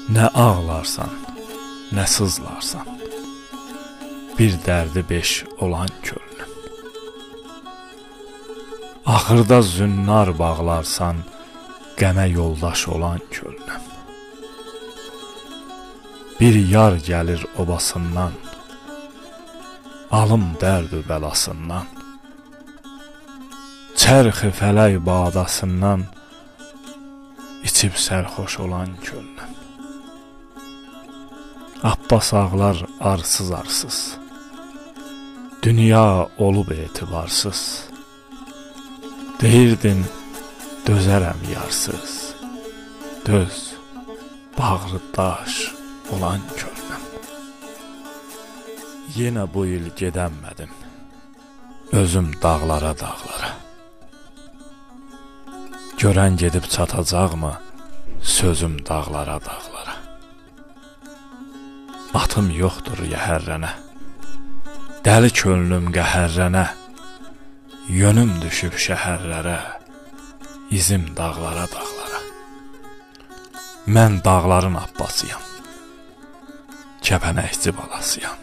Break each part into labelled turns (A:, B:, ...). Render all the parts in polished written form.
A: Nə ağlarsan, nə sızlarsan, bir dərdi beş olan könlüm. Axırda zünnar bağlarsan, qəmə yoldaş olan könlüm. Bir yar gəlir obasından, alım dərd-ü bəlasından, çərxi fələk bağdasından, içib sərxoş olan könlüm. Abbas ağlar arsız-arsız, dünya olub etibarsız, deyirdin dözərəm yarsız, döz bağrı daş olan könlüm. Yenə bu il gedəmmədim, özüm dağlara dağlara. Görən gedib çatacaqmı, sözüm dağlara dağlara. Atım yoxdur yəhərrənə, dəli könlüm qəhərrənə, yönüm düşüb şəhərlərə, izim dağlara dağlara. Mən dağların abbasıyam, kəpənəkçi balasıyam.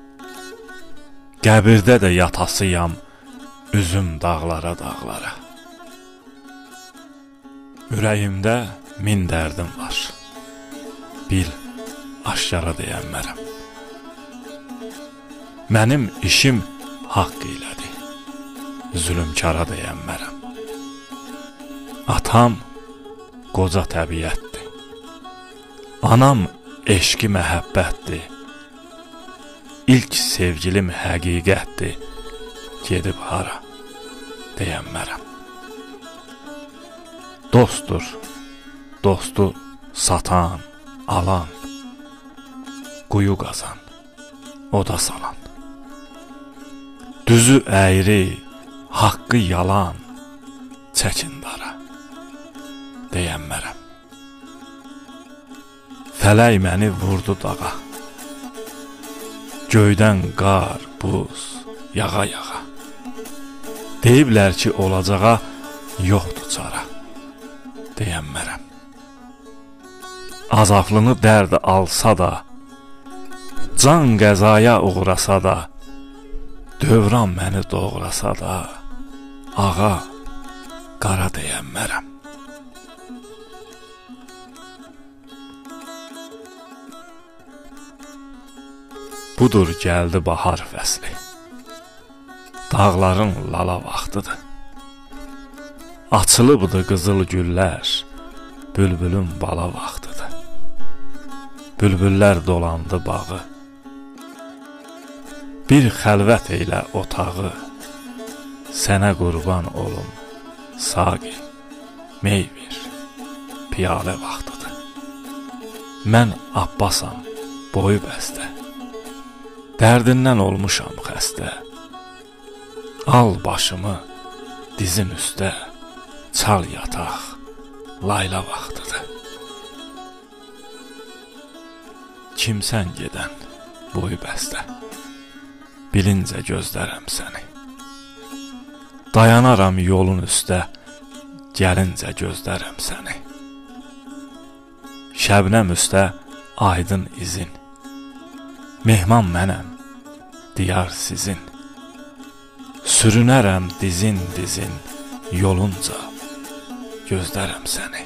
A: Qəbirdə də yatasıyam, üzüm dağlara dağlara. Ürəyimdə min dərdim var, bil aşkara deyənmərəm. Mənim işim haqq ilədir, zülümkara deyənmərəm. Atam qoca təbiətdir, anam eşqi məhəbbətdir, İlk sevgilim həqiqətdir, gedib hara deyənmərəm. Dostdur, dostu satan, alan, quyu qazan, oda salan. Düzü əyri, haqqı yalan, çəkin dara deyənmərəm. Fələk məni vurdu dağa, göydən qar, buz, yağa-yağa. Deyiblər ki, olacağa yoxdur çara deyənmərəm. Azaflını dərd alsa da, can qəzaya uğrasa da, dövran məni doğrasa da, ağa, qara deyənmərəm. Budur gəldi bahar fəsli, dağların lala vaxtıdır. Açılıbdı qızıl güllər, bülbülün bala vaxtıdır. Bülbüllər dolandı bağı, bir xəlvət eylə otağı, sənə qurban olum, saqi, meyvir, piyalə vaxtıdır. Mən Abbasam, boyu bəstə, dərdindən olmuşam xəstə, al başımı dizin üstə, çal yataq, layla vaxtıdır. Kimsən gedən boyu bəstə, bilincə gözlərəm səni. Dayanaram yolun üstə, gəlincə gözlərəm səni. Şəbnəm üstə aydın izin, mehman mənəm, diyar sizin. Sürünərəm dizin dizin, yolunca gözlərəm səni.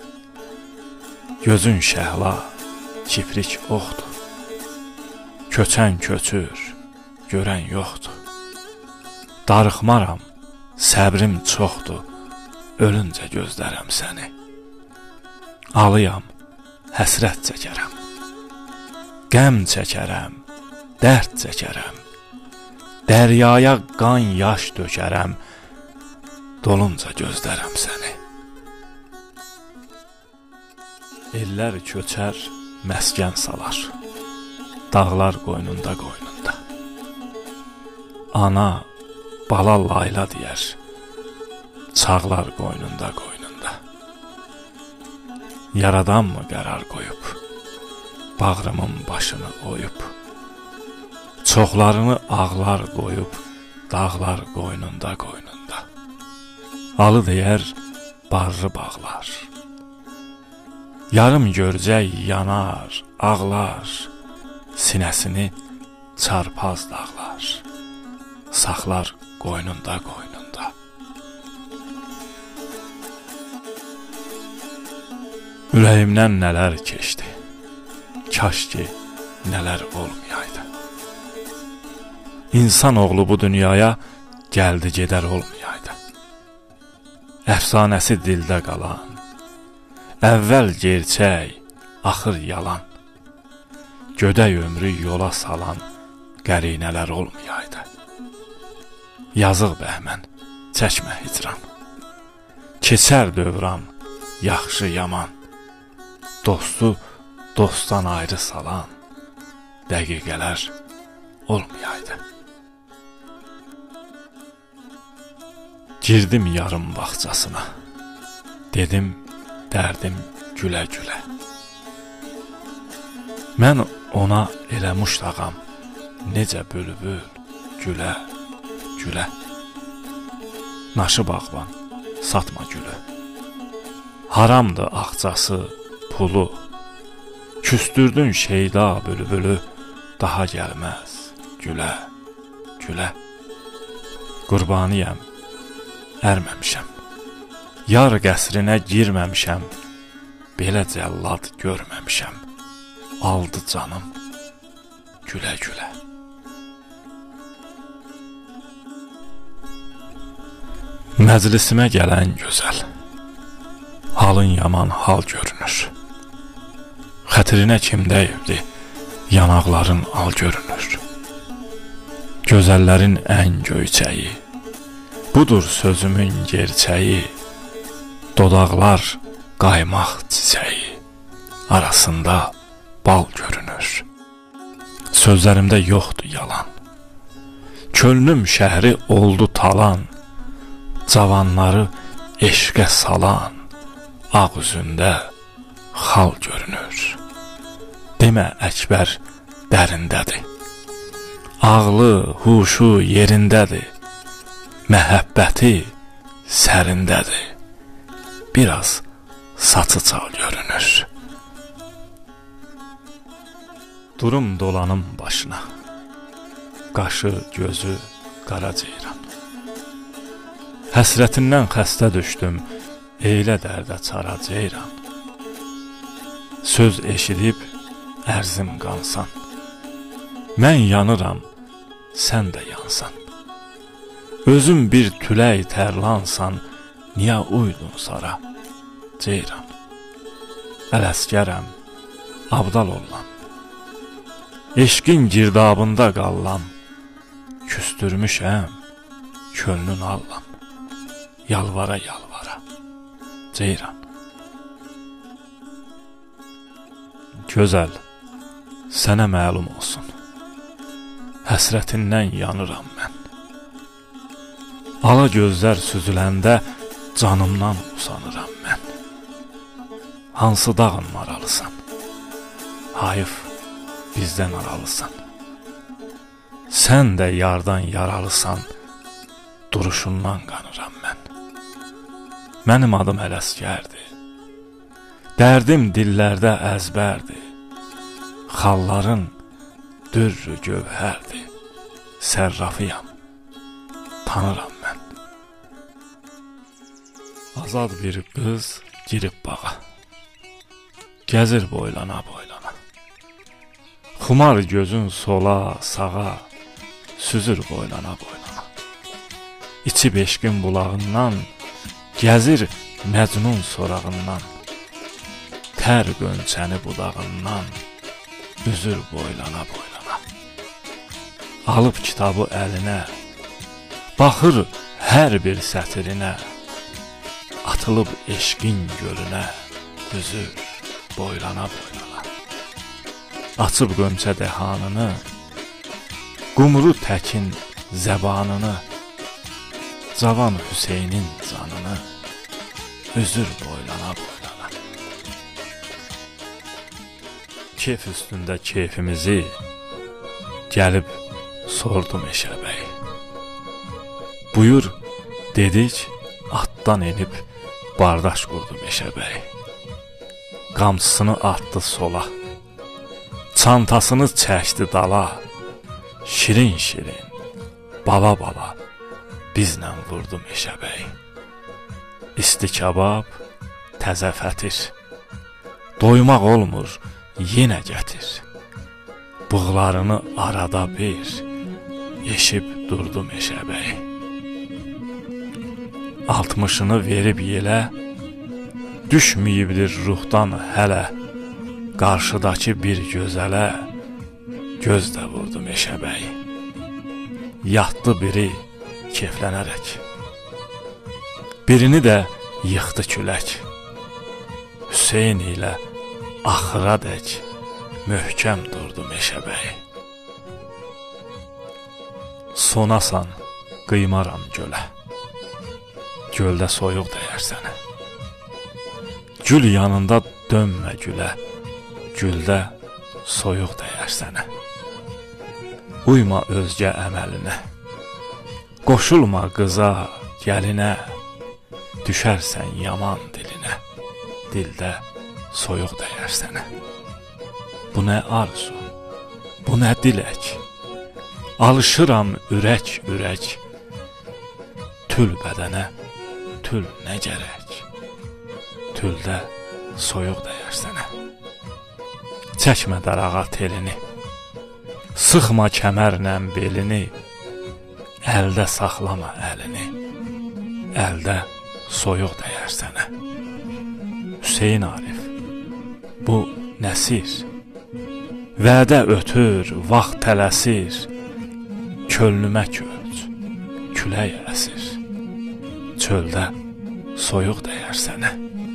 A: Gözün şəhla, kiprik oxdur, köçən köçür, görən yoxdur. Darıxmaram, səbrim çoxdur, ölüncə gözlərəm səni. Alıyam, həsrət çəkərəm, qəm çəkərəm, dərd çəkərəm, dəryaya qan yaş dökərəm, dolunca gözlərəm səni. Ellər köçər, məskən salar, dağlar qoynunda qoynunda. Ana, bala layla deyər, çağlar qoynunda qoynunda. Yaradan mı qərar qoyub, bağrımın başını oyub, çoxlarını ağlar qoyub, dağlar qoynunda qoynunda. Alı deyər, barrı bağlar, Yarım görcək yanar, ağlar, sinəsini çarpaz dağlar, saxlar qoynunda qoynunda. Ürəyimdən nələr keçdi, kaş ki nələr olmayaydı. İnsan oğlu bu dünyaya gəldi gedər olmayaydı. Əfsanəsi dildə qalan, əvvəl gerçək, axır yalan, gödək ömrü yola salan qərinələr olmayaydı. Yazıq bəhmən, çəkmə hicran, keçər dövran, yaxşı yaman, dostu dostdan ayrı salan dəqiqələr olmayaydı. Girdim yarım bağçasına, dedim dərdim gülə-gülə. Mən ona elə muştağam, necə bülbül gülə, gülə. Naşı bağban, satma gülü, haramdır ağcası, pulu, küstürdün şeyda bülbülü, daha gəlməz gülə, gülə. Qurbaniyəm, ərməmişəm, yar qəsrinə girməmişəm, belə cəllad görməmişəm, aldı canım gülə-gülə. Məclisimə gələn gözəl, halın yaman hal görünür. Xətrinə kim dəyibdi, yanaqların al görünür. Gözəllərin ən göyçəyi, budur sözümün gerçəyi, dodaqlar qaymaq çiçəyi, arasında bal görünür. Sözlərimdə yoxdur yalan, könlüm şəhri oldu talan, cavanları eşqə salan, ağ üzündə xal görünür. Demə Əkbər dərindədir, ağlı, huşu yerindədir, məhəbbəti sərindədir, biraz saçı çal görünür. Durum dolanım başına, qaşı, gözü qara ceyran. Həsrətindən xəstə düşdüm, eylə dərdə çara ceyran. Söz eşidib ərzim qansan, mən yanıram, sən də yansan. Özüm bir tülək tərlansan, niyə uydun sara ceyran. Ələskərəm, abdal ollam, eşqin girdabında qallam, küstürmüşəm, könlün allam, yalvara yalvara ceyran. Gözəl, sənə məlum olsun, həsrətindən yanıram mən. Ala gözlər süzüləndə canımdan usanıram mən. Hansı dağın maralısan, hayıf bizdən aralısan. Sən də yardan yaralısan, duruşundan qanıram mən. Mənim adım Ələskərdir, dərdim dillərdə əzbərdir. Xalların dürrü gövhərdir, sərrafıyam, tanıram mən. Azad bir qız girib bağa, gəzir boylana boylana. Xumar gözün sola, sağa, süzür boylana boylana. İçib eşqin bulağından, gəzir Məcnun sorağından. Tər qönçəni budağından, üzür boylana boylana. Alıb kitabı əlinə, baxır hər bir sətirinə. Atılıb eşqin gölünə, üzür boylana boylana. Açıb qönçə dəhanını, qumru təkin zəbanını, cavan Hüseynin canını, üzür boylana boylana. Keyf üstündə keyfimizi gəlib sordu Meşəbəy. Buyur dedik, atdan enib bardaş qurdu Meşəbəy. qamçısını atdı sola. Çantasını çəkdi dala. Şirin-şirin, bala-bala bizlə vurdu Meşəbəy. İsti kabab, təzə fətir. Doymaq olmur, yenə gətir. Bığlarını arada bir yeşib durdu Meşəbəy. 60'ını verib yelə, düşməyibdir ruhdan hələ. Qarşıdakı bir gözələ göz də vurdu Meşəbəy. Yatdı biri keyflənərək, birini də yıxdı külək. Hüseyin ilə axıra dək möhkəm durdu Meşəbəy. Sonasan qıymaram gölə, göldə soyuq dəyər sənə. Gül yanında dönmə gülə, güldə soyuq dəyər sənə. Uyma özgə əməlinə, qoşulma qıza, gəlinə. Düşərsən yaman dilinə, dildə soyuq dəyər sənə. Bu nə arzu, bu nə dilək, alışıram ürək-ürək. Tül bədənə, tül nə gərək, tüldə soyuq dəyər sənə. Çəkmə darağa telini, sıxma kəmərlə belini. Əldə saxlama əlini, əldə soyuq dəyər sənə. Hüseyin Arif, bu nəsir? Vədə ötür, vaxt tələsir. Könlümə köç, külək əsir. Çöldə soyuq dəyər sənə.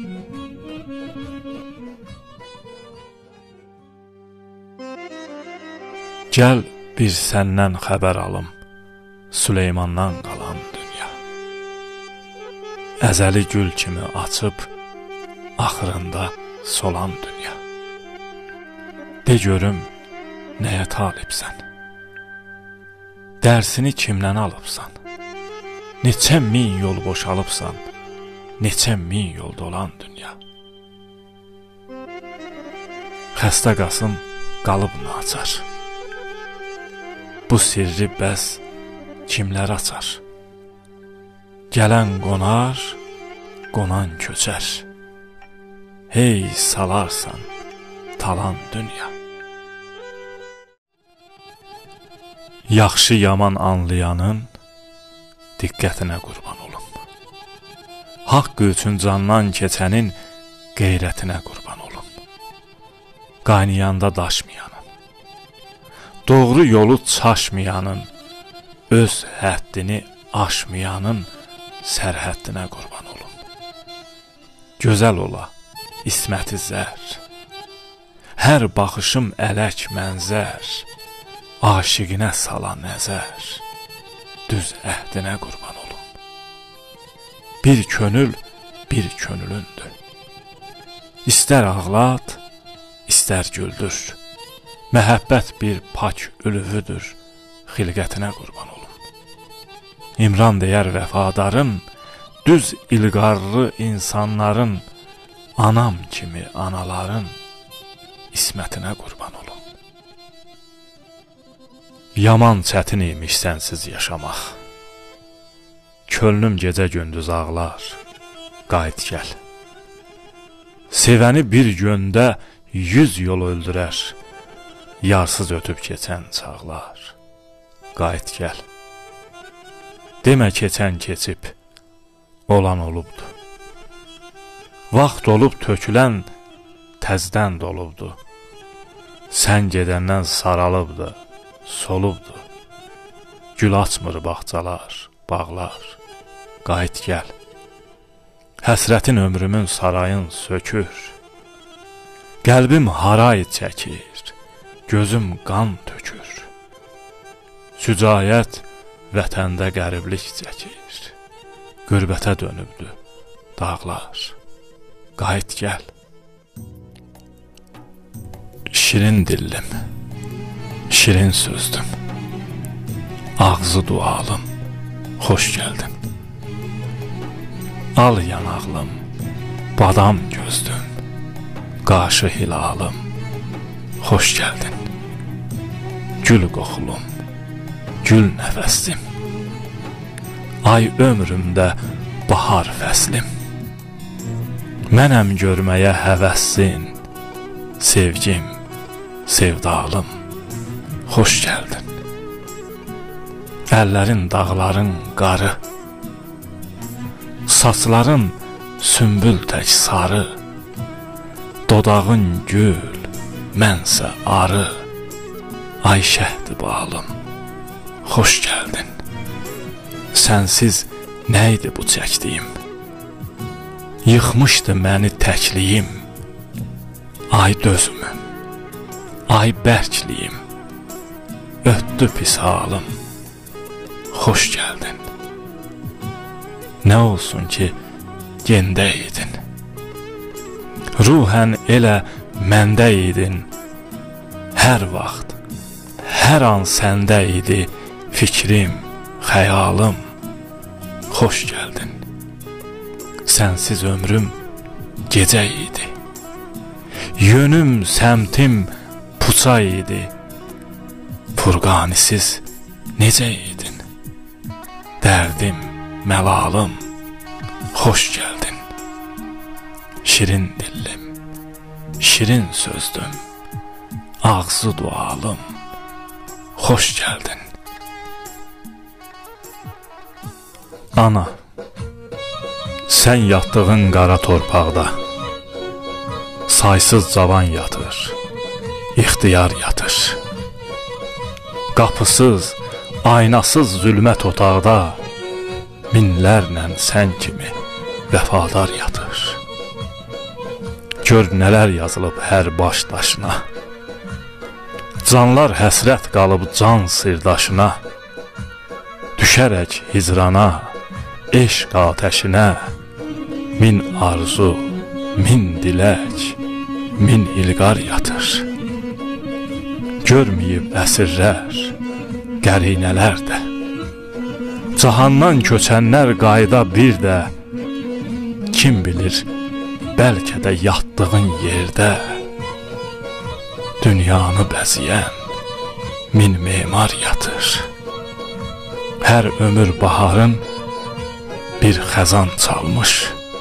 A: Gəl bir səndən xəbər alım, Süleymandan qalan dünya. Əzəli gül kimi açıb, axırında solan dünya. De görüm, nəyə talibsən? Dərsini kimdən alıbsan? Neçə min yol boşalıbsan, neçə min yol dolan dünya. Xəstə Qasım qalıb naçar. Bu sirri bəs kimlər açar? Gələn qonar, qonan köçər. Hey salarsan talan dünya. Yaxşı yaman anlayanın diqqətinə qurban olum. Haqqı üçün candan keçənin qeyrətinə qurban olum. Qaynayanda daşmayanın, doğru yolu çaşmayanın, öz həddini aşmayanın sərhəddinə qurban olum. Gözəl ola, isməti zər, hər baxışım ələk mənzər, aşiqinə sala nəzər, düz əhdinə qurban olum. Bir könül, bir könülündür. İstər ağlat, istər güldür. Məhəbbət bir pak ülüvüdür, xilqətinə qurban olum. İmran deyər vəfadarın, düz ilqarlı insanların, anam kimi anaların ismətinə qurban olum. Yaman çətin imiş sənsiz yaşamaq. Könlüm gecə gündüz ağlar, qayıt gəl. Sevəni bir gündə 100 yol öldürər, yarsız ötüb keçən çağlar, qayıt gəl. Demə keçən keçib, olan olubdu. Vaxt olub tökülən təzdən dolubdu. Sən gedəndən saralıbdı, solubdu. Gül açmır bağçalar, bağlar, qayıt gəl. Həsrətin ömrümün sarayın sökür. Qəlbim haray çəkir, gözüm qan tökür. Sücayət vətəndə qəriblik çəkir. Qürbətə dönübdü dağlar, qayıt gəl. Şirin dillim, şirin sözdüm, ağzı dualım, xoş gəldin. Al yanaqlım, badam gözdüm, qaşı hilalım, xoş gəldin. Gül qoxulum, gül nəfəslim. Ay ömrümdə bahar fəslim. Mənəm görməyə həvəssin, sevgim, sevdalım, xoş gəldin. Əllərin dağların qarı, saçların sümbül tək sarı, dodağın gül, mənsə arı, ay şəhdi balım, xoş gəldin. Sənsiz nə idi bu çəkdiyim? Yıxmışdı məni təkliyim, ay dözümüm, ay bərkliyim, ötdü pis halım, xoş gəldin. Nə olsun ki, gendə idin, ruhən elə məndə idin, hər vaxt, hər an səndə idi fikrim, xəyalım, xoş gəldin. Sənsiz ömrüm gecə idi, yönüm, səmtim puça idi, furqanisiz necə idin? Dərdim, məlalım, xoş gəldin. Şirin dillim, şirin sözdüm, ağzı dualım, xoş gəldin. Ana, sən yatdığın qara torpaqda saysız cavan yatır, ixtiyar yatır. Qapısız, aynasız zülmət otaqda minlərlə sən kimi vəfadar yatır. Gör nələr yazılıb hər baş daşına, canlar həsrət qalıb can sirdaşına, düşərək hicrana, eşq atəşinə, min arzu, min dilək, min ilqar yatır. Görməyib əsirlər, qərinələr də, cahandan köçənlər qayda bir də, kim bilir, bəlkə də yatdığın yerdə, dünyanı bəzəyən min memar yatır. Hər ömür baharın bir xəzan çalmış,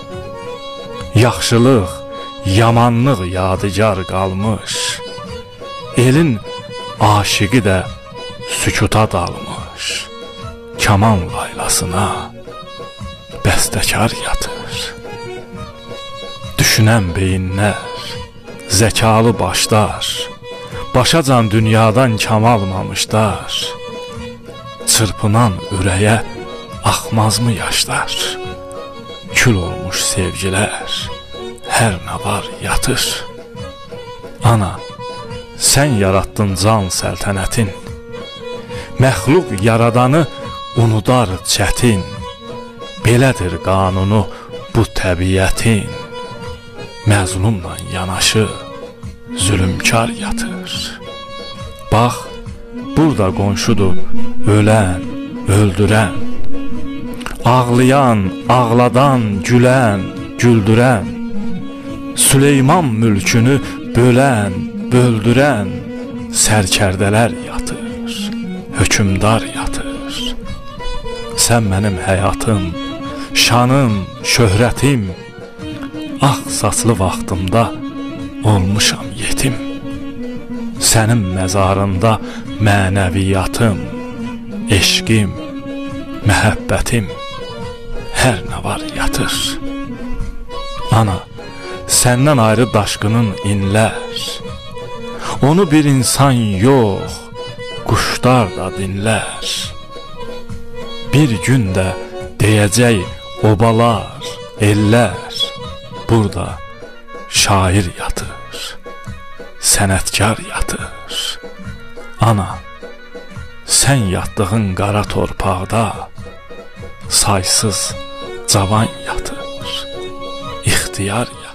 A: yaxşılıq, yamanlıq yadigar qalmış, elin aşiqi də sükuta dalmış, kaman laylasına bəstəkar yatır. Düşünən beyinlər, zəkalı başlar, başacan dünyadan kam almamışlar, çırpınan ürəyə axmazmı yaşlar, kül olmuş sevgilər, hər nə var yatır. Ana, sən yaratdın can səltənətin, məxluq yaradanı unudar çətin, belədir qanunu bu təbiətin, məzlumla yanaşı zülümkar yatır. Bax, burada qonşudur ölən, öldürən, ağlayan, ağladan, gülən, güldürən, Süleyman mülkünü bölən, böldürən sərkərdələr yatır, hökümdar yatır. Sən mənim həyatım, şanım, şöhrətim, ağ saçlı vaxtımda olmuşam yetim. Sənin məzarında mənəviyyatım, eşqim, məhəbbətim, hər nə var yatır. Ana, səndən ayrı daşqının inlər, onu bir insan yox, quşlar da dinlər. Bir gün də deyəcək obalar, ellər, burada şair yatır, sənətkar yatır. Ana, sən yatdığın qara torpaqda saysız cavan yatır, ixtiyar yatır.